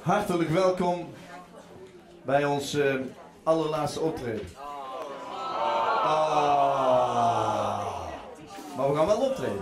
Hartelijk welkom bij ons allerlaatste optreden. Maar we gaan wel optreden.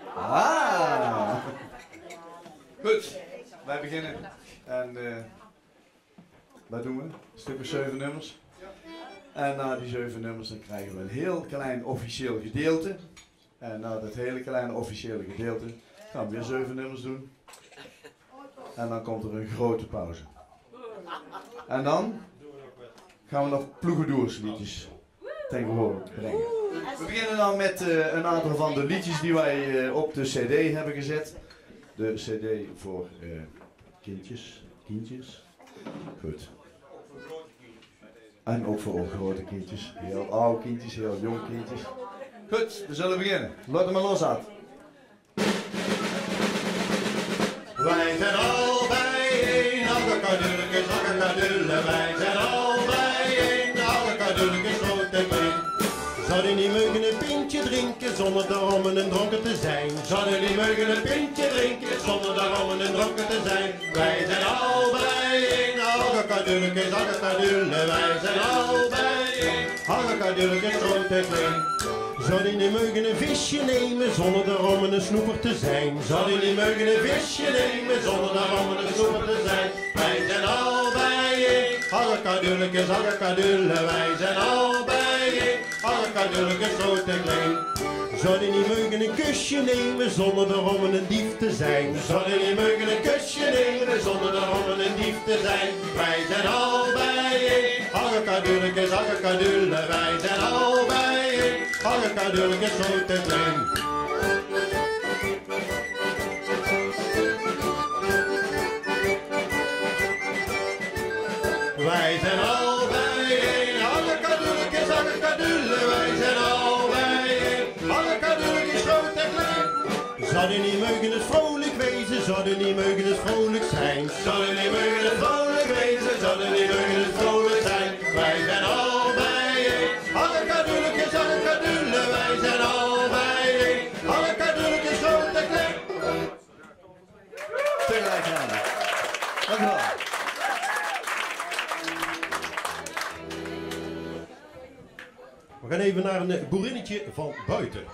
Goed, wij beginnen. En wat doen we? Een stuk of 7 nummers. En na die 7 nummers dan krijgen we een heel klein officieel gedeelte. En na dat hele kleine officiële gedeelte gaan we weer 7 nummers doen. En dan komt er een grote pauze. En dan gaan we nog ploegendoersliedjes tegenwoordig brengen. We beginnen dan met een aantal van de liedjes die wij op de cd hebben gezet. De cd voor kindjes. Goed. En ook voor grote kindjes. Heel oude kindjes, heel jonge kindjes. Goed, we zullen beginnen. Laat hem maar los uit. Wij zijn al bijeen, alle kadulletjes, alle kadullen. Wij zijn al bijeen, alle kadulletjes, groot en klein. Zouden die meugen een pintje drinken zonder daarom een dronken te zijn? Zouden die meugen een pintje drinken zonder daarom een dronken te zijn? Wij zijn al bijeen, alle kadulletjes, alle kadullen. Wij zijn al bijeen, alle kadulletjes, groot en klein. Zouden die meugen een visje nemen zonder daarom een snoeper te zijn? Zouden die meugen een visje nemen zonder daarom een snoeper te zijn? Wij zijn al bijeen, alle kadulletjes, alle kadullen. Wij zijn al bijeen, alle kadulletjes, groot en klein. Zouden die meugen een kusje nemen zonder daarom een dief te zijn? Zouden die meugen een kusje nemen zonder daarom een dief te zijn? Wij zijn al bijeen, alle kadulletjes, alle kadullen. Wij zijn al bijeen, alle kadulletjes, groot en klein. Wij zijn al bijeen, alle kadulletjes, alle kadullen. Wij zijn al bijeen, alle kadulletjes, groot en klein. Zouden die meugen eens vrolijk wezen, zouden die meugen eens vrolijk zijn? Zouden die meugen eens vrolijk wezen, zouden die meugen eens vrolijk zijn? Wij zijn al bijeen, alle kadulletjes, alle kadullen. Wij zijn al bijeen, alle kadulletjes, groot en klein. Tegelijk gaan we. Dank u wel. We gaan even naar een boerinnetje van buiten.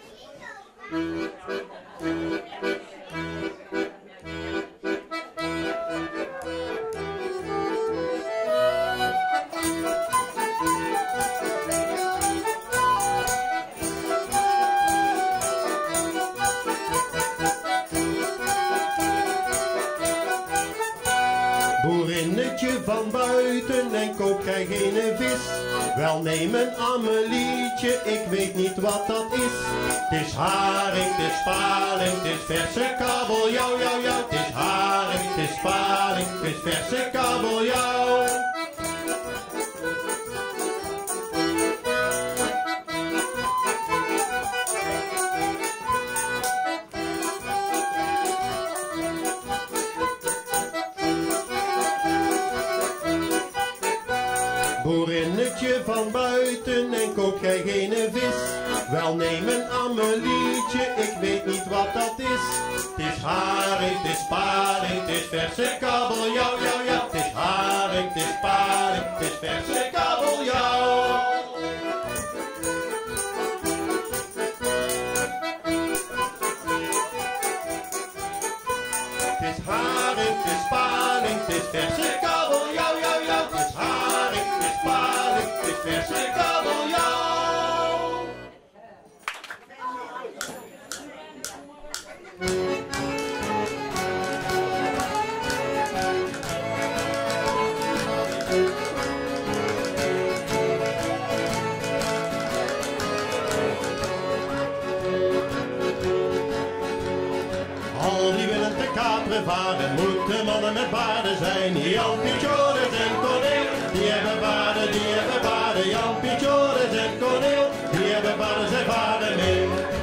Boerinnetje van buiten en koop gij geen vis. Wel neem een Amelietje, ik weet niet wat dat is. Het is haring, het is paling, het is verse kabeljauw, jou, jou. Het is haring, het is paling, het is verse kabeljauw. Boerinnetje van buiten en koop gij geen vis. Wel neem een Amelietje, ik weet niet wat dat is. Het is haring, het is paling, het is verse kabeljauw, jou, jou. Het is haring, het is paling, het is verse kabeljauw. Het is haring, het is paling, het is verse kabeljauw, jou, jou. Het is haring, het is paling, het is verse kabeljauw. Al die willen te kaperen varen, moeten mannen met baarden zijn. Jampie, Joris en Corneel, die hebben baarden, die hebben baarden. Jampie, Joris en Corneel, die hebben baarden, zij varen mee.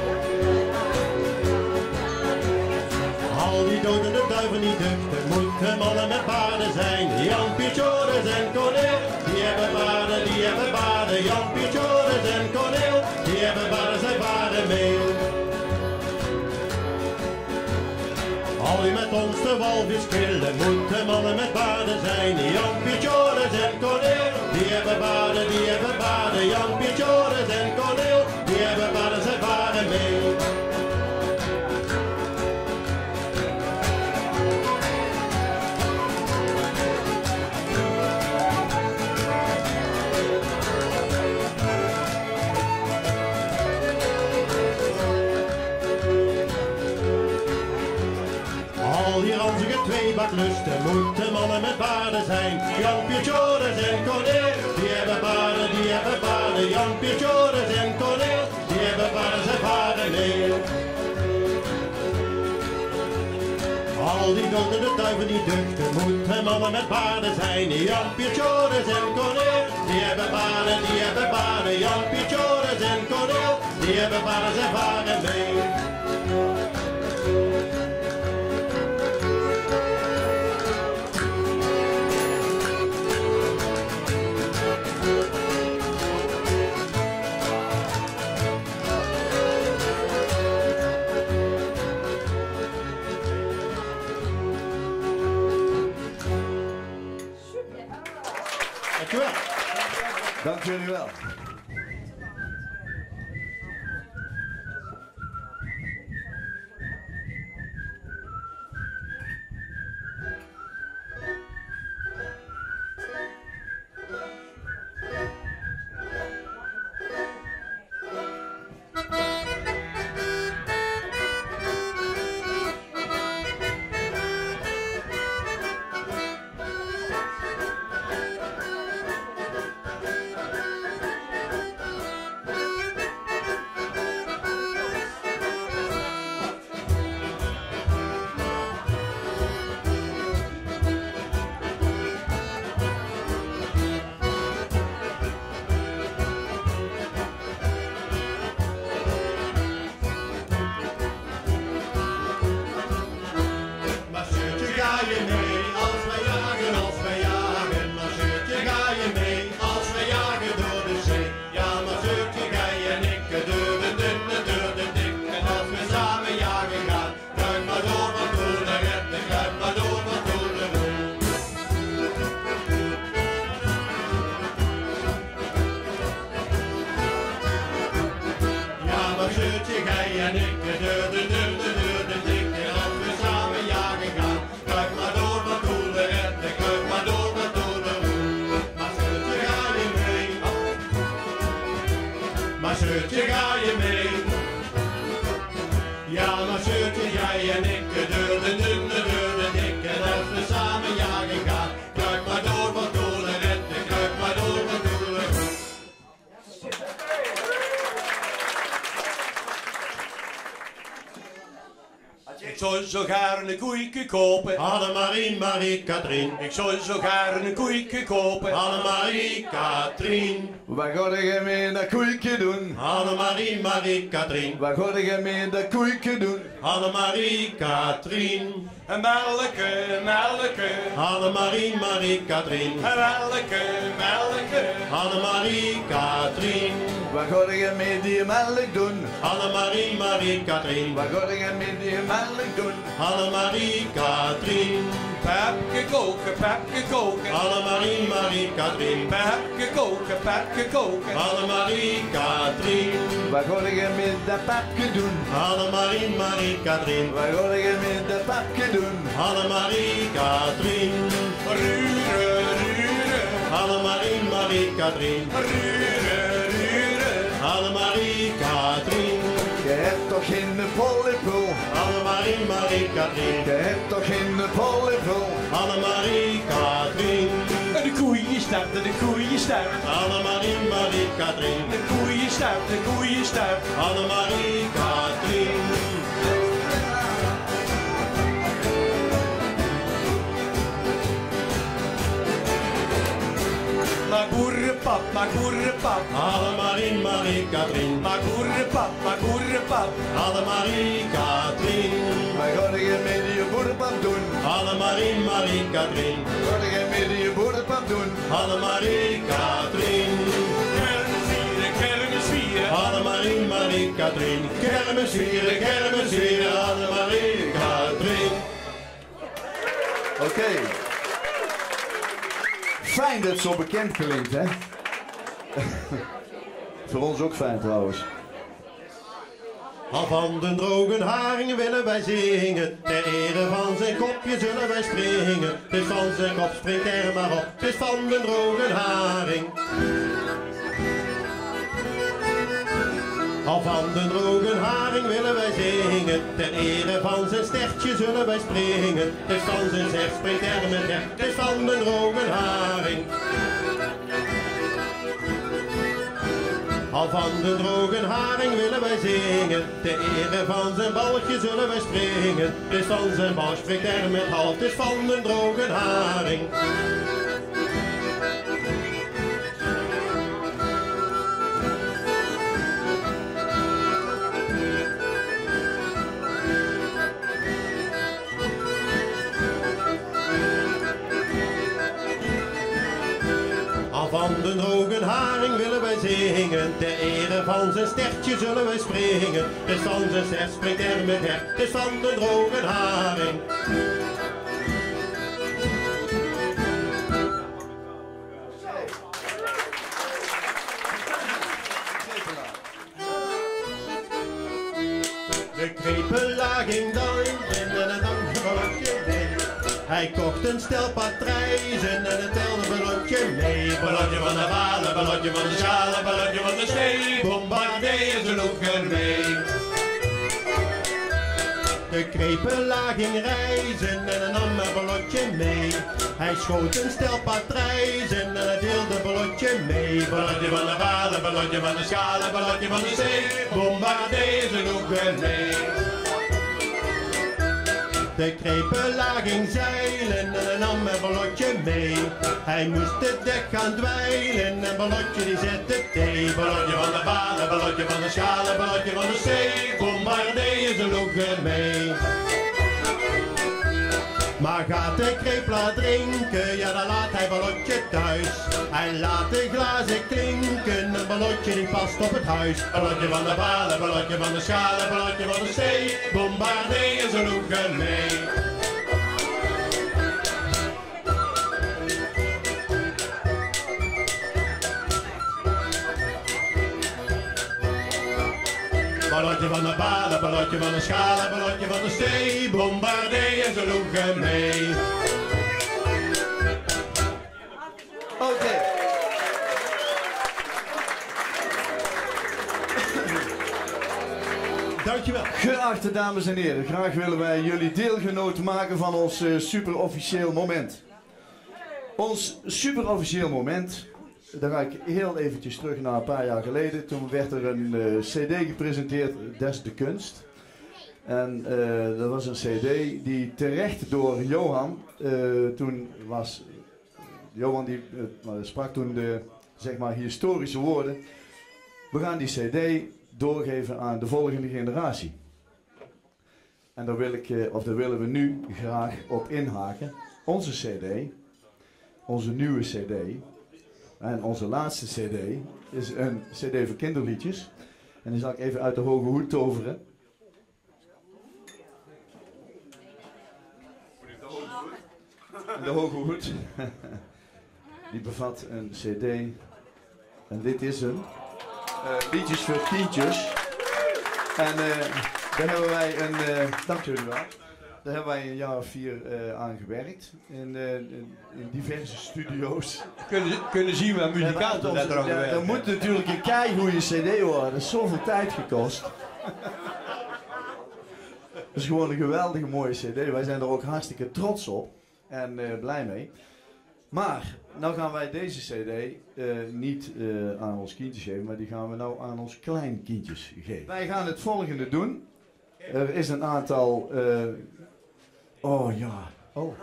Al die dodende duiven niet duchten, moeten mannen met baarden zijn. Jampie, Joris en Corneel, die hebben baarden, die hebben baarden. Jampie, Joris en Corneel, die hebben baarden, zij varen mee. Al die met ons de walvis killen, moeten mannen met baarden zijn. Jampie, Joris en Corneel, die hebben baarden, die hebben baarden. Jampie, Joris en Corneel, die hebben baarden, zij varen mee. Al die ranzige tweebaklusten moeten mannen met baarden zijn. Jampie, Joris en Corneel, die hebben baarden, die hebben baarden. Jampie, Joris en Corneel, die hebben baarden, zij varen mee. Al die wilde duiven die duchten moeten mannen met baarden zijn. Jampie, Joris en Corneel, die hebben baarden, die hebben baarden. Jampie, Joris en Corneel, die hebben baarden, zij varen mee. Dankjewel. Dank jullie wel. Zeurtje, ga je mee? Ja, maar Zeurtje, jij en ik, deur de dunne, deur de dikke. En als we samen jagen gaan, kruip maar door wat doelen retten, kruip maar door wat doelen. Ik zou zo gaar een koeike kopen. Annemarie, Marie-Katrien. Ik zou zo gaar een koeike kopen. Annemarie, Katrien. Waar ga je mee dat koeike doen? Annemarie, Marie-Katrien. Waar ga je mee dat koeike doen? Annemarie, Katrien. En melke, melke. Annemarie, Marie-Katrien. En melke, melke. Annemarie, Katrien. Waar ga je mee die melk doen? Annemarie, Marie-Katrien. Waar ga je mee die melk doen? Annemarie, Katrien. Pepke koken, pepke koken. Annemarie, Marie-Katrien. Pepke koken, pepke koken. Annemarie, Katrien. Waar ga je met dat papje doen? Annemarie, Marie-Katrien. Waar ga je met dat papje doen? Annemarie, Katrien. Rure, rure. Annemarie, Marie-Katrien. Rure, rure. Annemarie, Katrien. Je hebt toch geen polypool? Annemarie, Marie-Katrien. Je hebt toch geen polypool? Annemarie, Katrien. En de koeien start, en de koeien start. Annemarie, Marie-Katrien. De koeien start, de koeien start. Annemarie, Katrien. Maak boerenpap, maak boerenpap. Annemarie, Marie-Katrien. Maak boerenpap, maak boerenpap. Annemarie, Katrien. Waar ga je met die boerenpap doen? Annemarie, Marie-Katrien. Waar ga je met die boerenpap doen? Annemarie, Katrien. Kermis vieren, kermis vieren. Annemarie, Marie-Katrien. Kermis vieren, Annemarie, Katrien. Oké. Fijn dat het zo bekend klinkt, hè? Voor ons ook fijn trouwens. Al van den droge haring willen wij zingen. Ter ere van zijn kopje zullen wij springen. Het is van zijn kop, springt er maar op. Het is van den droge haring. Al van den droge haring willen wij zingen. Ter ere van zijn stertje zullen wij springen. Het is van zijn zegt, springt er met her. Het is van den droge haring. Al van de droge haring willen wij zingen. Ter ere van zijn balkje zullen wij springen. Het is van zijn bal, spreekt er met half. Het is van de droge haring. Van de droge haring willen wij zingen. Ter ere van zijn stertje zullen wij springen. Het is van zijn stert, springt er met her. Het is van de droge haring. De krepelaar ging dan en een dankballotje mee. Hij kocht een stel patrijzen en het telde ballotje mee. Ballotje van de balen, ballotje van de schalen, ballotje van de snee. Bombardeer ze loeken mee. De krepelaar ging reizen en nam een ballotje mee. Hij schoot een stel patrijzen en hij deelde ballotje mee. Ballotje van de balen, ballotje van de schalen, ballotje van de snee. Bombardeer ze loeken mee. De krepelaar ging zeilen en hij nam een ballotje mee. Hij moest het dek gaan dweilen en ballotje die zette thee. Ballotje van de balen, ballotje van de schalen, ballotje van de zee. Bombardeer ze loeken mee. Maar gaat de krepelaar drinken, ja dan laat hij ballotje thuis. Hij laat de glazen klinken, een ballotje die past op het huis. Ballotje van de balen, ballotje van de schalen, ballotje van de zee. Bombardeer ze loeken mee. Ballotje van de balen, ballotje van de schalen, ballotje van de zee. Bombardeer ze loeken mee. Oké. Dankjewel. Geachte dames en heren, graag willen wij jullie deelgenoot maken van ons superofficieel moment. Ons superofficieel moment, daar ga ik heel eventjes terug naar een paar jaar geleden. Toen werd er een cd gepresenteerd, Des de Kunst. En dat was een cd die terecht door Johan, Johan die sprak toen de zeg maar historische woorden. We gaan die cd doorgeven aan de volgende generatie. En daar willen we nu graag op inhaken. Onze cd, onze nieuwe cd en onze laatste cd is een cd voor kinderliedjes. En die zal ik even uit de hoge hoed toveren. De hoge hoed, die bevat een cd en dit is hem. Liedjes voor kindjes. En daar hebben wij dank jullie wel. Daar hebben wij een jaar of 4 aan gewerkt. In diverse studio's. Kunnen zien waar muzikanten net eraan gewerkt. Dat moet natuurlijk een keigoede cd worden. Dat is zoveel tijd gekost. Het is gewoon een geweldige mooie cd. Wij zijn er ook hartstikke trots op. En blij mee. Maar, nou gaan wij deze cd niet aan ons kindjes geven, maar die gaan we nou aan ons kleinkindjes geven. Wij gaan het volgende doen. Er is een aantal... oh ja. Oh.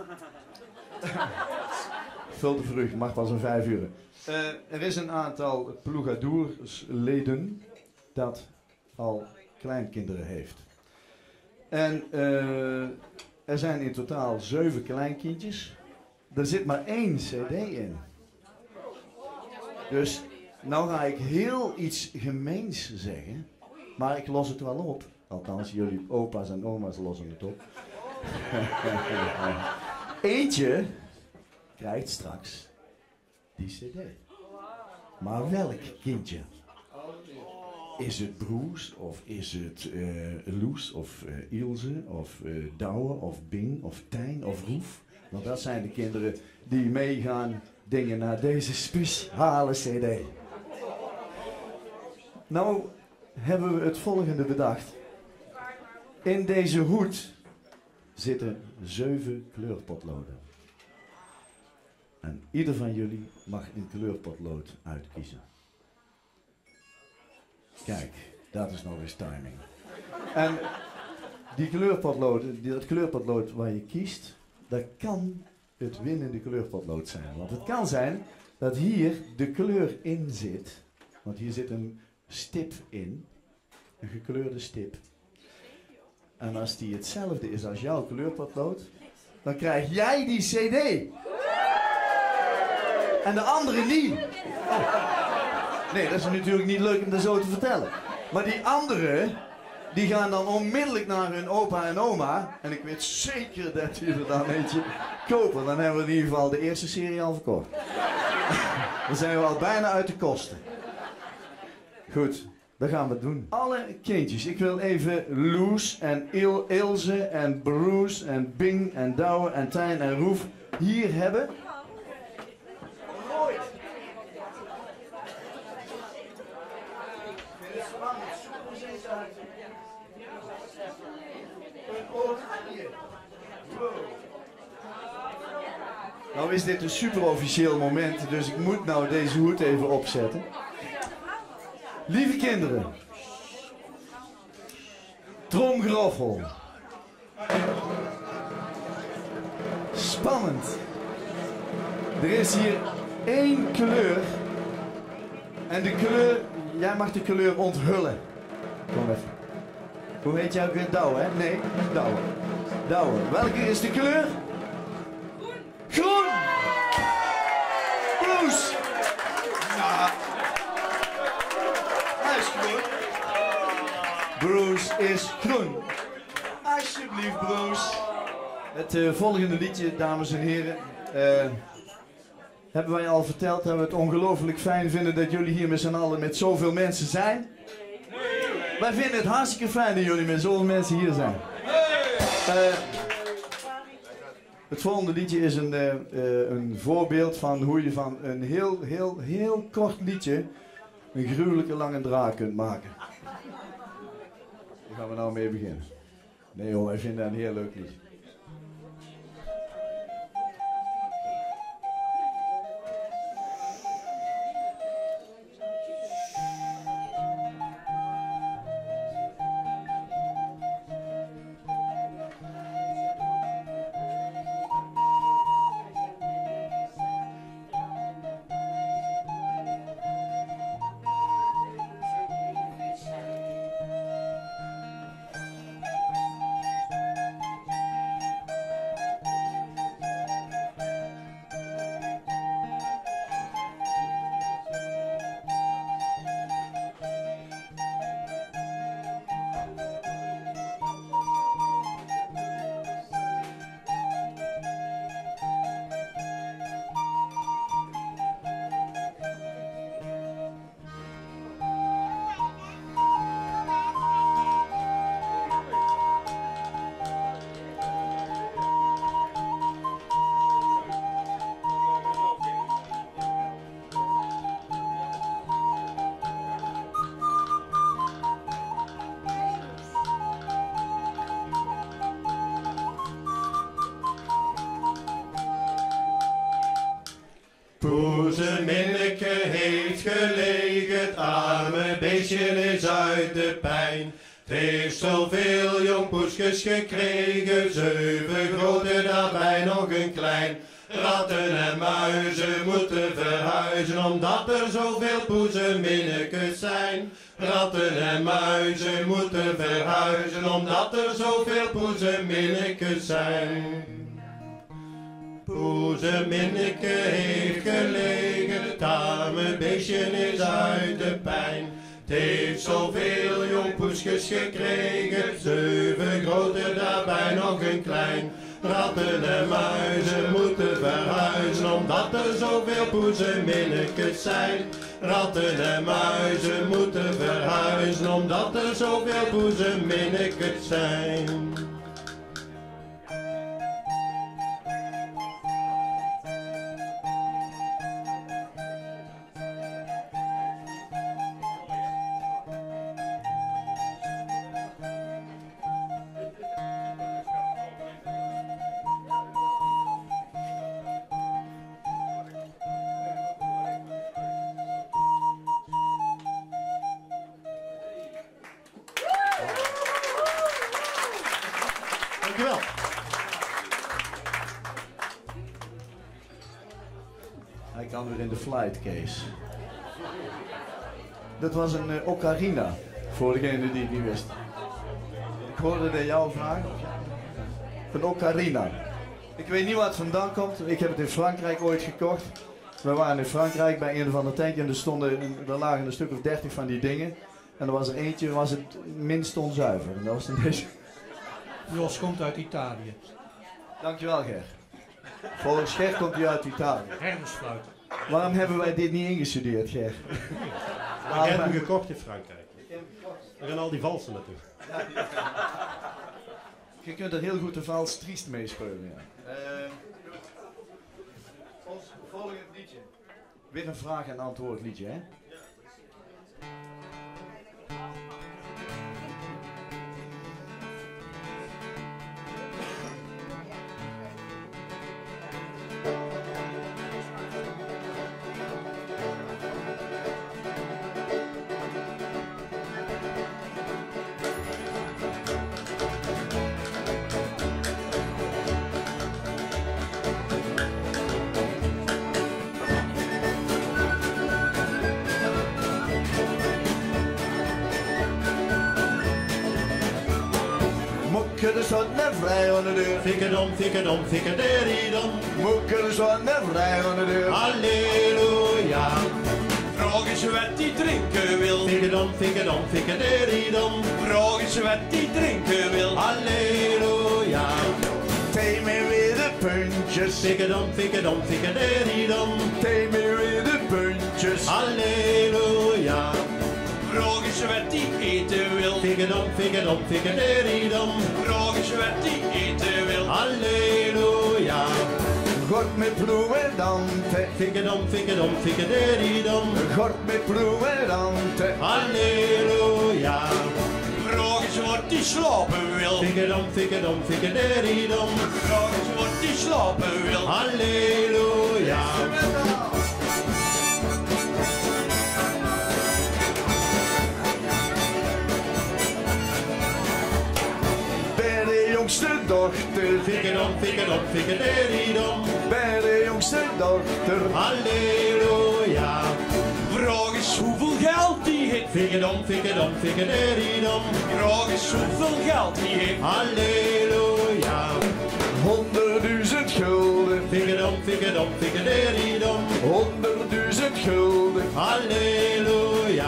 Veel te vroeg, mag pas om 5 uur. Er is een aantal ploegadoersleden dat al kleinkinderen heeft. En er zijn in totaal 7 kleinkindjes. Er zit maar 1 cd in. Dus nou ga ik heel iets gemeens zeggen. Maar ik los het wel op. Althans, jullie opa's en oma's lossen het op. Eentje krijgt straks die cd. Maar welk kindje? Is het Broes, of is het Loes, of Ilse, of Douwe, of Bing, of Tijn, of Roef? Want dat zijn de kinderen die meegaan dingen naar deze speciale cd. Nou hebben we het volgende bedacht. In deze hoed zitten 7 kleurpotloden. En ieder van jullie mag een kleurpotlood uitkiezen. Kijk, dat is nog eens timing. En die kleurpotloden, dat kleurpotlood waar je kiest, dat kan het winnende kleurpotlood zijn. Want het kan zijn dat hier de kleur in zit. Want hier zit een stip in. Een gekleurde stip. En als die hetzelfde is als jouw kleurpotlood, dan krijg jij die cd. En de andere niet. Oh. Nee, dat is natuurlijk niet leuk om dat zo te vertellen. Maar die anderen, die gaan dan onmiddellijk naar hun opa en oma. En ik weet zeker dat die er dan eentje kopen. Dan hebben we in ieder geval de eerste serie al verkocht. Dan zijn we al bijna uit de kosten. Goed, dat gaan we doen. Alle kindjes, ik wil even Loes en Ilse en Bruce en Bing en Douwe en Tijn en Roef hier hebben. Mooi. Nou is dit een super officieel moment, dus ik moet nou deze hoed even opzetten. Lieve kinderen, tromgeroffel. Spannend. Er is hier 1 kleur. En de kleur, jij mag de kleur onthullen. Kom even. Hoe heet jij ook weer? Douwe, hè? Nee, Douwe. Douwe. Welke is de kleur? Groen. Groen! Bruce! Ja. Hij is groen. Bruce is groen. Alsjeblieft, Bruce. Het volgende liedje, dames en heren, hebben wij al verteld dat we het ongelooflijk fijn vinden dat jullie hier met z'n allen met zoveel mensen zijn. Wij vinden het hartstikke fijn dat jullie met zoveel mensen hier zijn. Het volgende liedje is een voorbeeld van hoe je van een heel kort liedje een gruwelijke lange draad kunt maken. Daar gaan we nou mee beginnen. Nee hoor, wij vinden dat een heel leuk liedje. Poezeminneke heeft gelegen, het arme beestje is uit de pijn. Het heeft zoveel jong poesjes gekregen, 7 grote, daarbij nog een klein. Ratten en muizen moeten verhuizen, omdat er zoveel poezeminnekes zijn. Ratten en muizen moeten verhuizen, omdat er zoveel poezeminnekes zijn. Poezeminneke heeft gelegen, het arme beestje is uit de pijn. Het heeft zoveel jong poesjes gekregen, 7 grote, daarbij nog een klein. Ratten en muizen moeten verhuizen omdat er zoveel poezeminnekes zijn. Ratten en muizen moeten verhuizen omdat er zoveel poezeminnekes zijn. Dankjewel. Hij kan weer in de flight, Kees. Dat was een ocarina, voor degene die het niet wist. Ik hoorde dat jouw vraag. Een ocarina. Ik weet niet waar het vandaan komt. Ik heb het in Frankrijk ooit gekocht. We waren in Frankrijk bij een van de tanks en er lagen een stuk of 30 van die dingen. En er was er eentje, was het minst onzuiver. En dat was deze. Jos komt uit Italië. Dankjewel, Ger. Volgens Ger komt hij uit Italië. Herdersfluit. Waarom hebben wij dit niet ingestudeerd, Ger? Ik heb hem gekocht in Frankrijk. Er gaan al die valsen naartoe. Je kunt er heel goed de vals triest mee spelen. Ja. Ons volgend liedje. Weer een vraag- en antwoord liedje, hè? Moeke zat net vrij aan de deur. Fikkedom, fikkedom. Moeke zat net vrij aan de deur. Halleluja. Vraag eens wat die drinken wil. Fikkedom, fikkedom. Vraag eens wat die drinken wil. Halleluja. Thee me weer de puntjes. Fikkedom, fikkedom. Thee me weer de puntjes. Halleluja. Vraag eens wat die eten wil. Fikkedom. Vraag eens wat die eten wil. Halleluja. God met ploerante. Fikkedom. God met ploerante. Halleluja. Vraag eens wat die slapen wil. Fikkedom. Vraag eens wat die slapen wil. Halleluja. Bij de jongste dochter. Fikkedom. Bij de jongste dochter. Halleluja. Vraag eens hoeveel geld die heeft. Fikkedom. Vraag eens hoeveel geld die heeft. Halleluja. 100.000 gulden. Fikkedom. 100.000 gulden. Halleluja.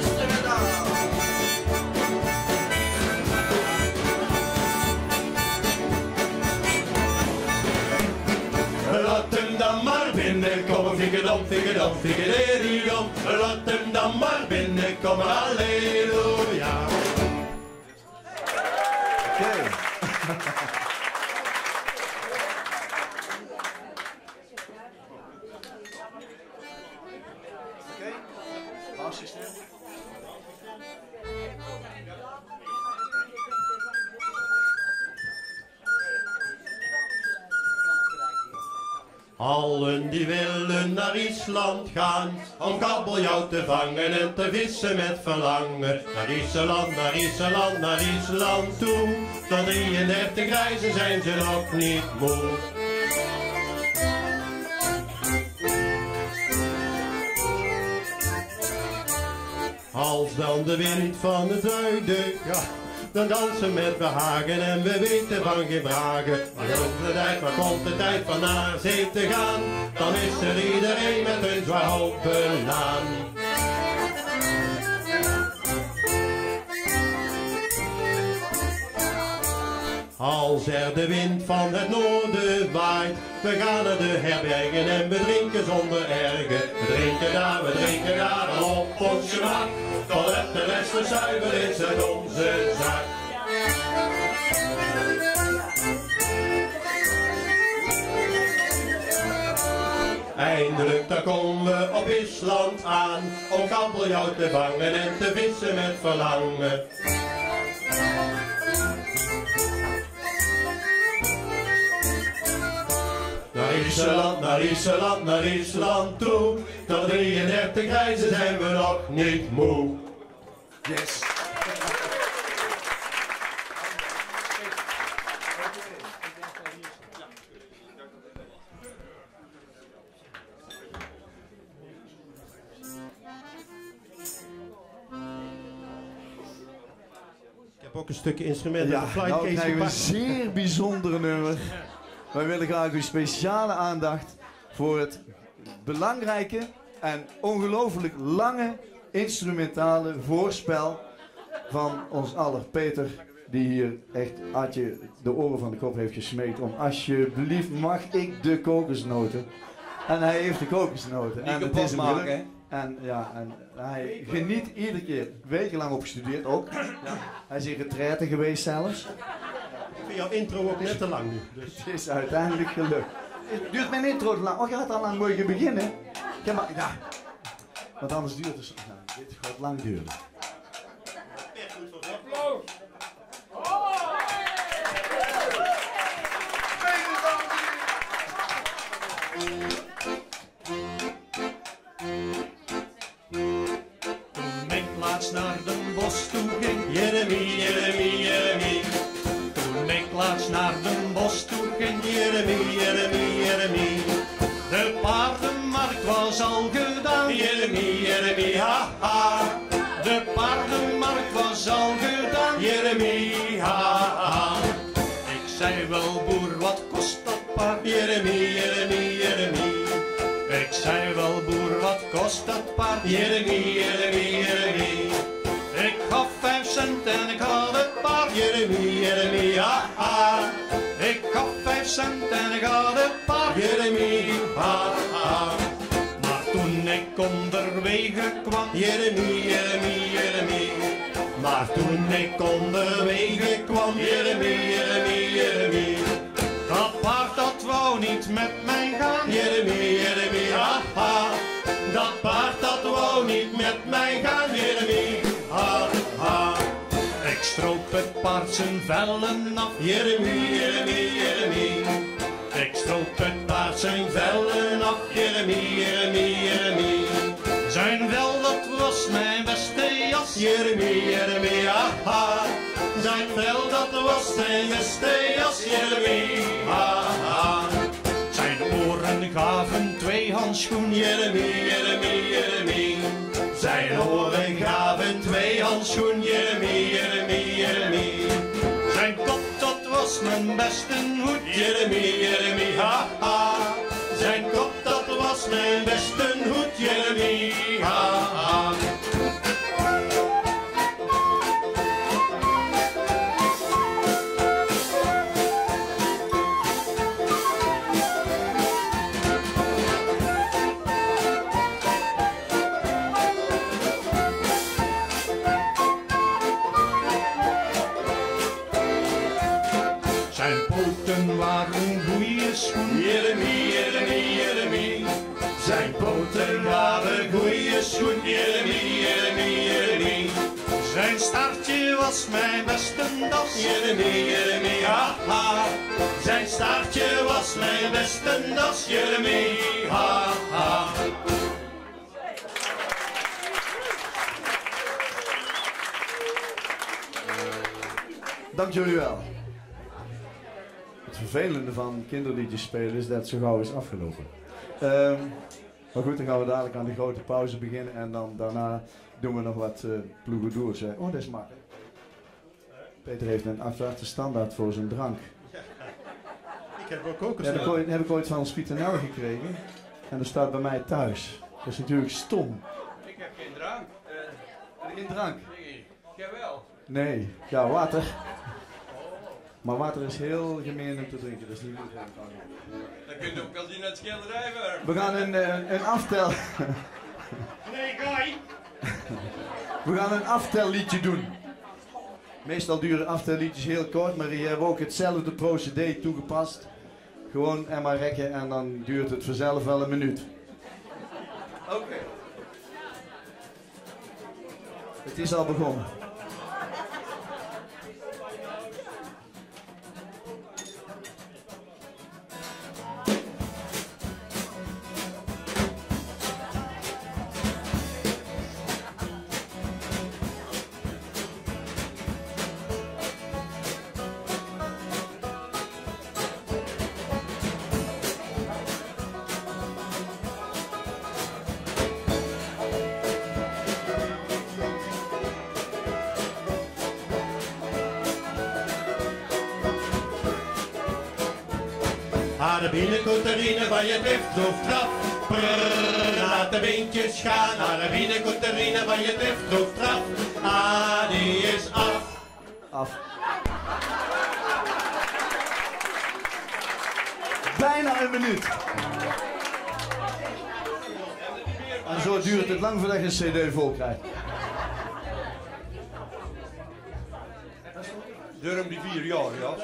Laat hem dan maar binnenkomen, fikkedom. Laat hem dan maar binnenkomen, halleluja. Oké. Assistent. Allen die willen naar Island gaan, om kabeljauw te vangen en te vissen met verlangen. Naar Island toe, tot 33 reizen zijn ze nog niet moe. Als dan de wind van het zuiden, ja, dan dansen met behagen en we weten van geen vragen. Maar komt de tijd van naar zee te gaan, dan is er iedereen met een zwaar hopen aan. als er de wind van het noorden waait. We gaan naar de herbergen en we drinken zonder ergen. We drinken daar op ons gemak. Totdat de rest zuiver is uit onze zak. Eindelijk daar komen we op Island aan, om kabeljauw te vangen en te vissen met verlangen. Naar Island toe, tot 33 reizen zijn we nog niet moe. Yes. Ik heb ook een stukje instrument Ja, en een flight nou case krijgen we een gepakt. zeer bijzondere nummer. Wij willen graag uw speciale aandacht voor het belangrijke en ongelooflijk lange instrumentale voorspel van ons aller Peter, die hier echt Adje de oren van de kop heeft gesmeekt om alsjeblieft mag ik de kokosnoten. En hij heeft de kokosnoten. En het is hem gelukt. En ja, en hij geniet iedere keer, wekenlang opgestudeerd ook. Ja. Hij is in retraite geweest zelfs. Ik vind jouw intro ook net te lang nu. Dus. Het is uiteindelijk gelukt. Duurt mijn intro te lang? Oh, gaat al lang mogen beginnen? Ja, maar, ja. Want anders duurt het zo. Nou, dit gaat lang duren. Toen ik laatst naar Den Bosch toe ging, Jeremie. toen ik laatst naar Den Bosch toe ging, Jeremie. de paardenmarkt was al gedaan, Jeremie, ha ha. de paardenmarkt was al gedaan, Jeremie, ha ha. ik zei wel boer, wat kost dat paard? Jeremie. Ik zei wel boer, wat kost dat paard? Jeremie. Ik gaf 5 cent en ik had het paard. Jeremie, ha ha. Ik gaf 5 cent en ik had het paard. Jeremie, ha ha. Maar toen ik onderwege kwam, Jeremie. Maar toen ik onderwege kwam, Jeremie. dat paard dat wou niet met mij gaan. Jeremie, ha ha. Dat paard dat wou niet met mij gaan, Jeremie, ha ha. Ik stroop het paard zijn vellen af. Jeremie. Ik stroop het paard zijn Vellen af, Jeremie. Zijn vel, dat was mijn beste jas. Jeremie, ha ha. Zijn vel, dat was zijn beste jas, Jeremie, ha ha. Zijn oren gaven 2 handschoenen. Jeremie. Zijn oren gaven 2 handschoenen, Jeremie. Zijn kop, dat was mijn beste hoed. Jeremie, ha ha. Zijn kop, dat was mijn beste hoed, Jeremie, ha ha. Zijn poten waren goeie schoenen. Jeremie. Zijn poten waren goeie schoen, Jeremie. Zijn staartje was mijn beste das. Jeremie, ha ha. Zijn staartje was mijn beste das, Jeremie, ha ha. Dank jullie wel. Het vervelende van kinderliedjes spelen is dat het zo gauw is afgelopen. Maar goed, dan gaan we dadelijk aan de grote pauze beginnen en dan daarna doen we nog wat ploegedoers. Oh, dat is makkelijk. Peter heeft een aparte standaard voor zijn drank. Ik heb ook een Heb ik ooit van Spietenel gekregen en dat staat bij mij thuis. Dat is natuurlijk stom. Ik heb geen drank. Geen drank? Nee, jawel. Nee, ja, water. Maar water is heel gemeen om te drinken, dat is niet goed. Dan kun je ook wel zien naar het schilderij werken. We gaan een aftel... Nee, Guy! We gaan een aftelliedje doen. Meestal duren aftelliedjes heel kort, maar hier hebben we ook hetzelfde procedé toegepast. Gewoon en maar rekken en dan duurt het vanzelf wel een minuut. Oké. Het is al begonnen. Naar de binnenkoterine van je drift of trap. Prrrr, laat de beentjes gaan. Naar de binnenkoterine van je drift of trap. Ah, die is af. Af. Bijna een minuut. En zo duurt het lang voordat je een cd vol krijgt. Durham die 4 jaar, ja.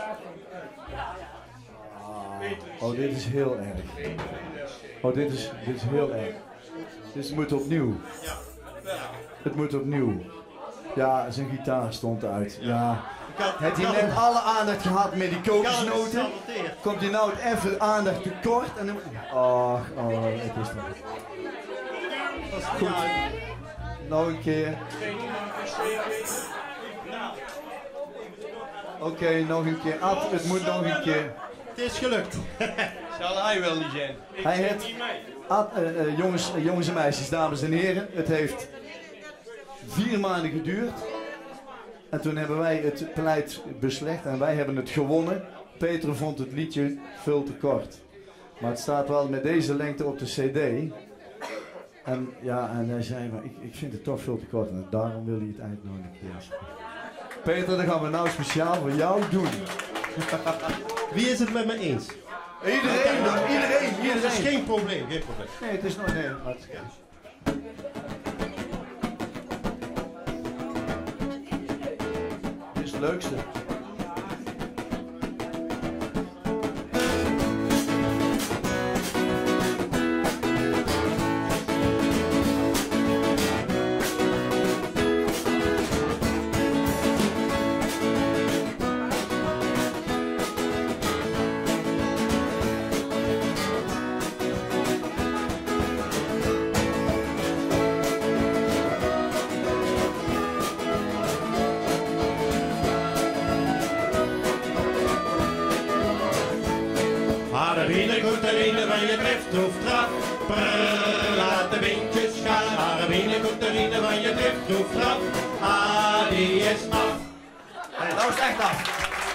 Oh, dit is heel erg. Oh, dit is heel erg. Dit moet opnieuw. Het moet opnieuw. Ja, zijn gitaar stond uit. Ja. Heeft hij net alle aandacht gehad met die kokosnoten? Komt hij nou even aandacht tekort? En dan... Oh, het is toch. Goed. Nog een keer. Oké, nog een keer. Ad, het moet nog een keer. Het is gelukt. Zal hij wel niet zijn? Hij heeft, jongens en meisjes, dames en heren, het heeft 4 maanden geduurd. En toen hebben wij het pleit beslecht en wij hebben het gewonnen. Peter vond het liedje veel te kort. Maar het staat wel met deze lengte op de cd. En ja, en hij zei, maar ik vind het toch veel te kort en daarom wil hij het uitnodigen. Peter, dat gaan we nou speciaal voor jou doen. Wie is het met me eens? Iedereen. Dat is geen probleem, geen probleem. Nee, het is nog nee. Dit is het leukste. Binnenkoterine van je drift of trap. Prrrr, laat de beentjes gaan. Naar de binnenkoterine van je drift of trap. Ah, die is af. Hey, nou is het echt af.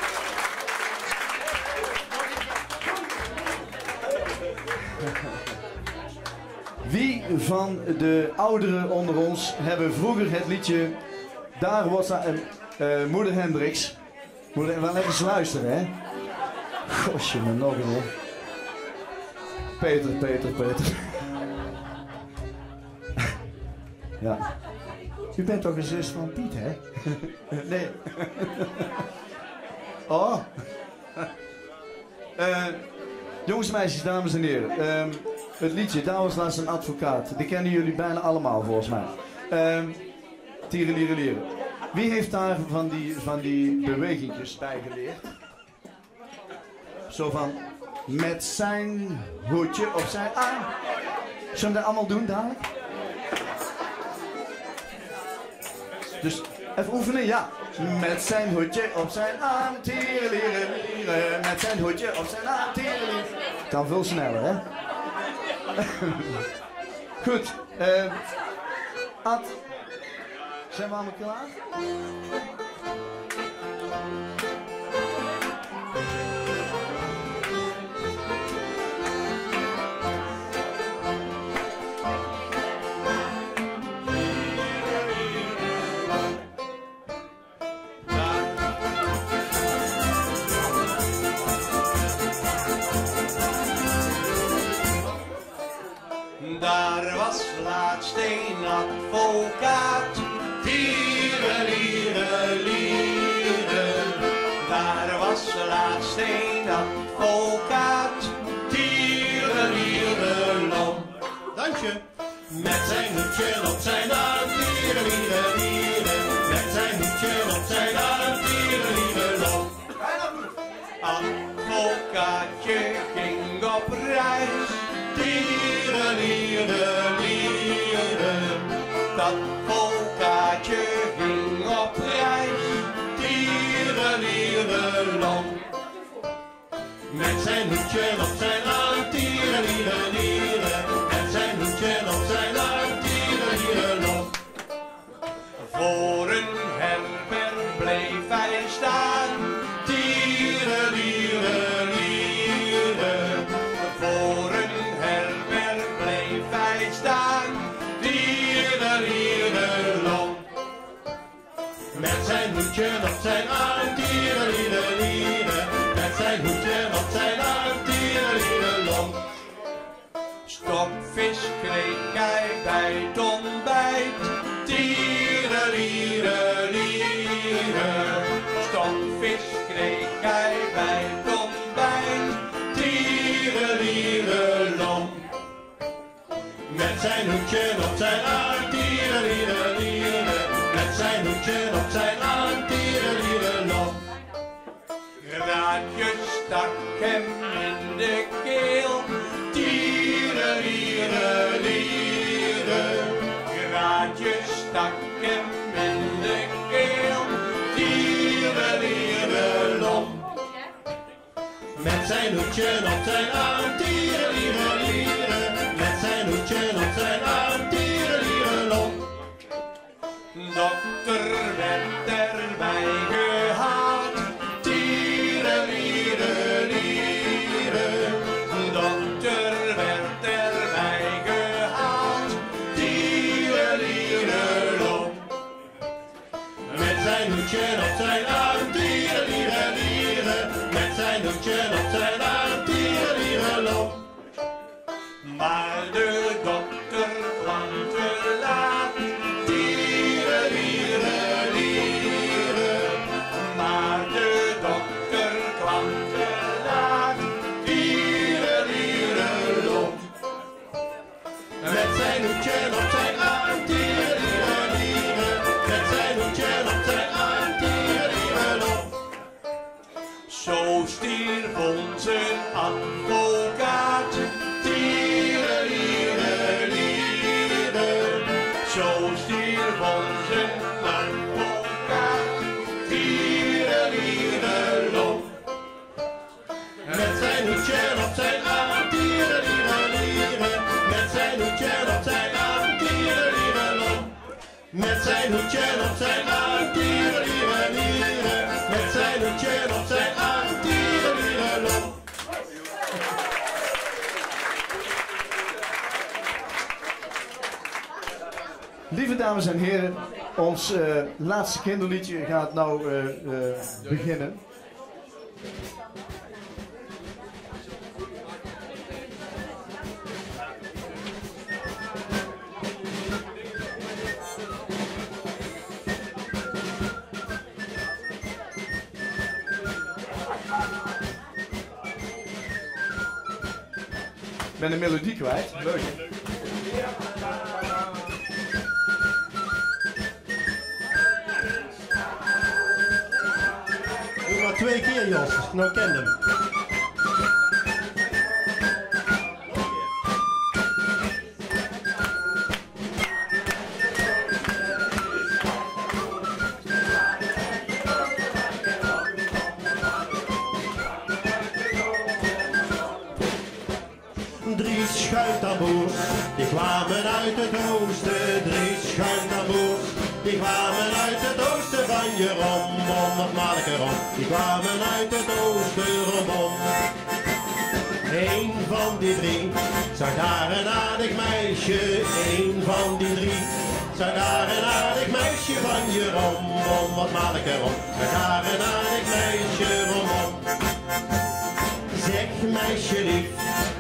Wie van de ouderen onder ons hebben vroeger het liedje Daar was Moeder Hendricks. Wel even eens luisteren, hè? Gosje, me nog een hoor. Peter. Ja. U bent toch een zus van Piet, hè? Nee. Oh. Jongens, meisjes, dames en heren. Het liedje, daar was laatst een advocaat. Die kennen jullie bijna allemaal, volgens mij. Tierenlierelieren. Wie heeft daar van die bewegingjes bij geleerd? Zo van... Met zijn hoedje op zijn arm. Zullen we dat allemaal doen dadelijk? Dus even oefenen, ja. Met zijn hoedje op zijn arm, tierenlierelieren. Met zijn hoedje op zijn arm, tierenlierelieren. Kan veel sneller, hè? Goed. Ad, zijn we allemaal klaar? Daar was laatst een advocaat. Tierenlierenlieren. Daar was laatst een advocaat. Tierenlierenlom. Dansje. Met zijn hoedje op zijn arm. Tierenlierenlieren. Met zijn hoedje op zijn arm. Tierenlierenlom. Advocaatje ging op reis. Tierenlierenlieren. Dat advocaatje ging op reis. Tierenlierenlom. Met zijn hoedje op zijn arm. Tierenlierenlieren. Met zijn hoedje op zijn arm. Tierenlierenlom. Voor een herberg bleef hij staan. Tierenlierenlieren. Voor een herberg bleef hij staan. Tierenlierenlom. Met zijn hoedje op zijn arm. Tierenlierenlieren. Met zijn hoedje op zijn arm. Tierenlierenlom. Stokvis kreeg hij bij het ontbijt. Tierenlierenlieren. Stokvis kreeg hij bij het ontbijt. Tierenlierenlom. Met zijn hoedje op zijn arm. Tierenlierenlieren. Met zijn hoedje op zijn arm. Tierenlierenlom. Graatje stak hem in de keel. Tierenlierenlieren. Graatje stak hem in de keel. Tierenlierenlom. Met zijn hoedje op zijn arm. Tierenlierenlieren. Met zijn hoedje op zijn arm. Tierenlierenlom. Dokter werd erbij gehaald. Tierenlierenlieren. Dokter werd erbij gehaald. Tierenlierenlom. Met zijn hoedje op zijn arm. Tierenlierenlieren. Met zijn hoedje op zijn arm. Tierenlierenlom. Maar de dokter kwam te laat. Tierenlierenlieren. Maar de dokter kwam te laat. Tierenlierenlom. Met zijn hoedje op zijn arm. Tierenlierenlieren. Met zijn hoedje op zijn arm. Tierenlierenlom. Zo stierf onze advocaat. Tierenlierenlieren. Zo stierf onze advocaat. Tierenlierenlom. Met zijn hoedje op zijn arm. Tierenlierenlieren. Met zijn hoedje op zijn arm. Tierenlierenlom. Met zijn hoedje op zijn arm. Tierenlierenlieren. Met zijn hoedje op zijn arm. Tierenlierenlom. Lieve dames en heren, ons laatste kinderliedje gaat nou beginnen. Ik ben de melodie kwijt. Leuk. Doe maar 2 keer, Jos. Nou ken hem. Drie schuitamboers, die kwamen uit het oosten. 3 schuitamboers, die kwamen uit het oosten van Jeroen. Wat maak ik erom? Die kwamen uit het oosten rondom. Eén van die 3 zag daar een aardig meisje. Eén van die 3 zag daar een aardig meisje van Jeroen. Wat maak ik erom? Zag daar een aardig meisje rondom. Zeg meisje lief,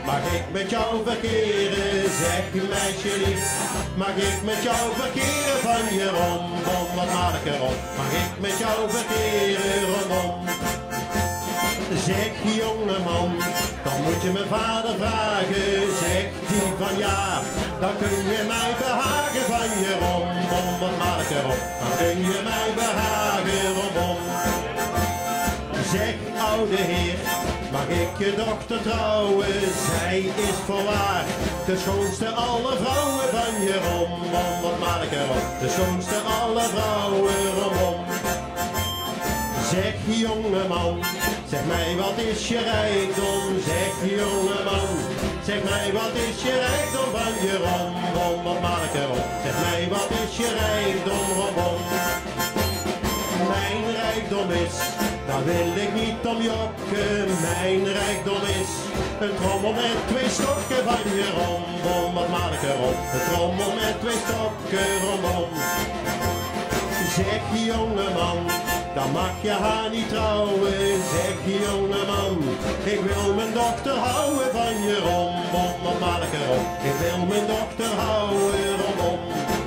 Mag ik met jou verkeren, zeg meisje lief. Mag ik met jou verkeren van je rondom, wat maak ik erop? Mag ik met jou verkeren rondom? Zeg jongeman, dan moet je mijn vader vragen. Zegt die van ja, dan kun je mij behagen van je rondom, wat maak ik erop? Dan kun je mij behagen rondom. Zeg oude heer, mag ik je dochter trouwen? Zij is voorwaar de schoonste alle vrouwen van je rondom, wat maak ik erop? De schoonste alle vrouwen rondom. Zeg jongeman, zeg mij wat is je rijkdom? Zeg jongeman, zeg mij wat is je rijkdom van je rondom, wat maak ik erop? Zeg mij wat is je rijkdom rondom? Mijn rijkdom is, daar wil ik niet om jokken. Mijn rijkdom is een trommel met 2 stokken van je rondom, wat maak ik erop? Een trommel met 2 stokken rondom. Zeg jongeman, dan mag je haar niet trouwen. Zeg jongeman, ik wil mijn dochter houden van je rondom, wat maak ik erop? Ik wil mijn dochter houden rondom.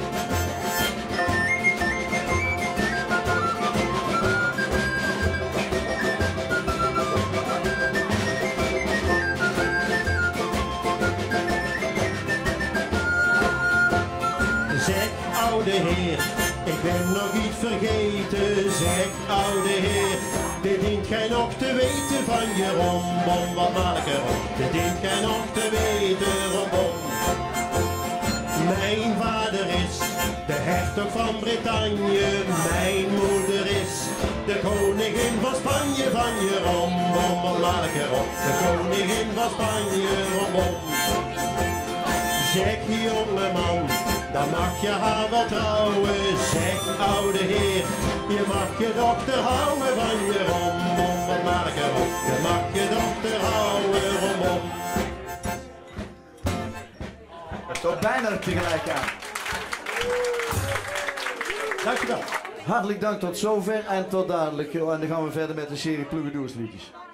Zeg oude heer, ik ben nog iets vergeten. Zeg oude heer, dit dient gij nog te weten van je rondom, wat maak ik erop? Dit dient gij nog te weten rondom. Mijn vader is de hertog van Bretagne. Mijn moeder is de koningin van Spanje van je rondom, wat maak ik erop? De koningin van Spanje rondom. Zeg jongeman, dan mag je haar wel trouwen. Zeg oude heer, je mag je dochter houden van je rondom, wat maak ik erop? Je mag je dochter houden rondom. Tot bijna tegelijk aan. Dankjewel. Hartelijk dank tot zover en tot dadelijk. En dan gaan we verder met de serie Ploegendoersliedjes.